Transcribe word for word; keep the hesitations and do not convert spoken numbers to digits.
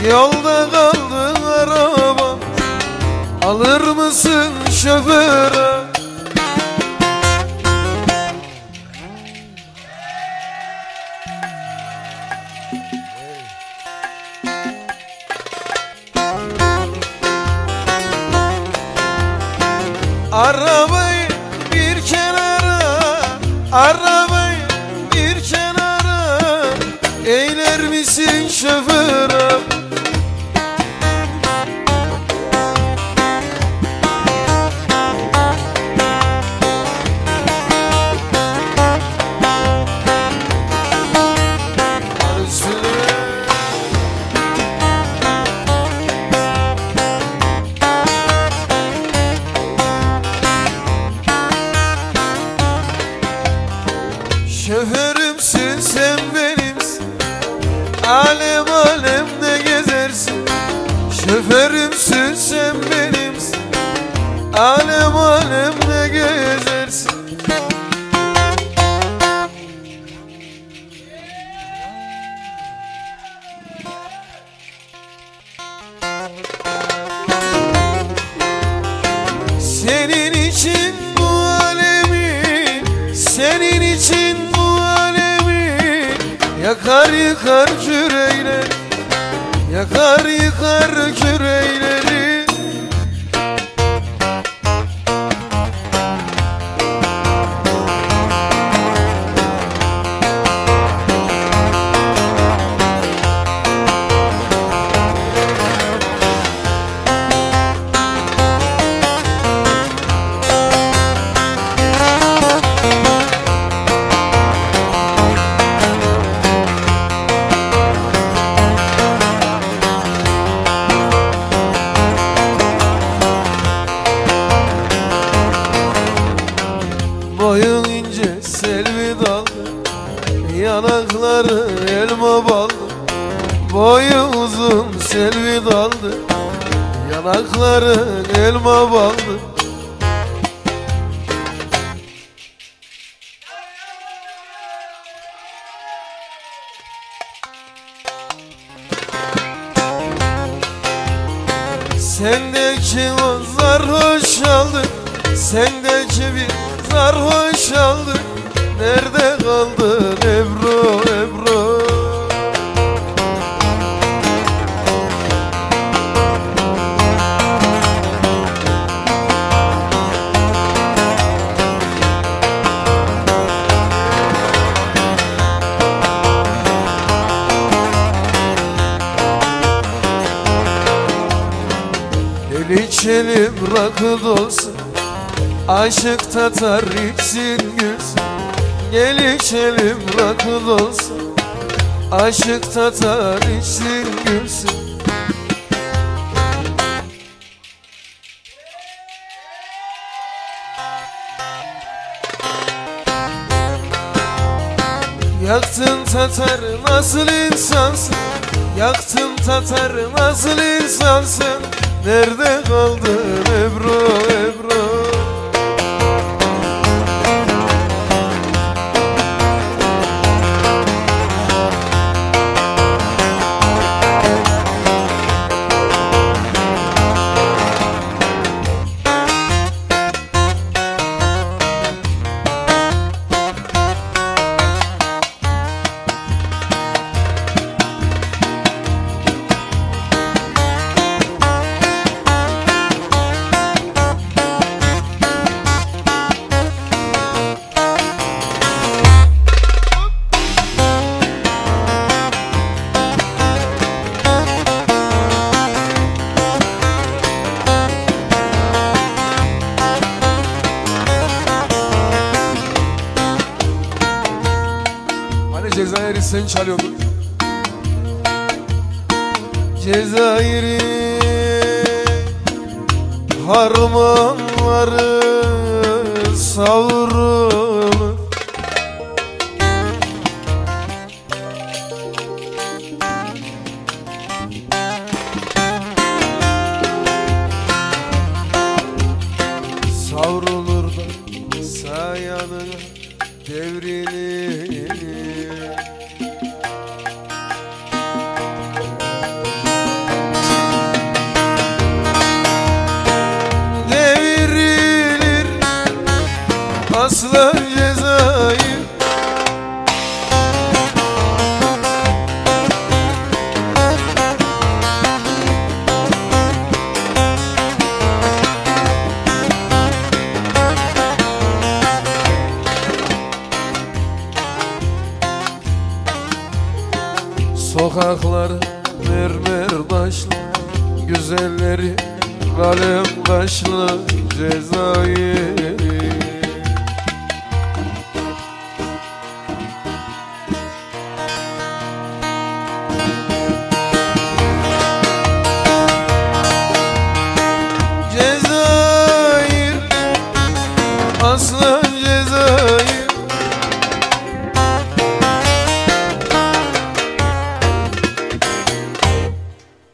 Yolda kaldı arabam, alır mısın şoföre? Arabayı bir kenara, arabayı bir kenara, eğler misin şoföre? Şoförümsün sen benimsin, alem alemde gezersin. Şoförümsün sen benimsin, alem alemde gezersin. Senin için bu alemi, senin için bu alemi yakar yıkar küreğleri, yakar yıkar küreğleri. Boyun ince selvi daldı, yanakları elma baldı. Boyu uzun selvi daldı, yanakları elma baldı. Sendeki o sarhoş aldı, sendeki bir sarhoş aldı. Nerede kaldın Ebru, Ebru? Gel içelim rakı dolsun, aşık Tatar içsin gülsün. Gel içelim rakı dolsun, aşık Tatar içsin gülsün. Yaktın Tatar nasıl insansın, yaktın Tatar nasıl insansın. Nerede kaldın Ebru, Ebru? Cezayir'i sen çalıyordun. Cezayir'in harmanları savrulur, savrulur da sayanına devrilir. aslan Cezayir. Sokaklar mermer taşlı, güzelleri kalem kaşlı Cezayir.